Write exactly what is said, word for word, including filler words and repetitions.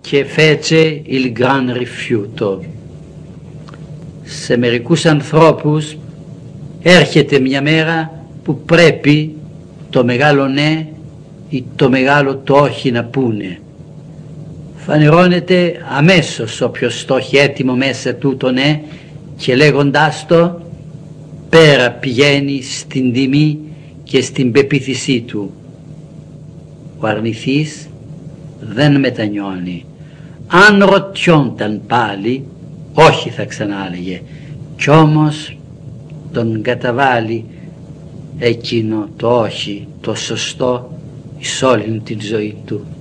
και fece il gran rifiuto. Σε μερικούς ανθρώπους έρχεται μια μέρα που πρέπει το μεγάλο ναι ή το μεγάλο το όχι να πούνε. Φανερώνεται αμέσως όποιος το έχει έτοιμο μέσα του το ναι και λέγοντάς το πέρα πηγαίνει στην τιμή και στην πεποίθησή του. Ο αρνηθής δεν μετανιώνει. Αν ρωτιόνταν πάλι, όχι θα ξανάλεγε, κι όμως τον καταβάλει εκείνο το όχι, το σωστό εις όλη την ζωή του.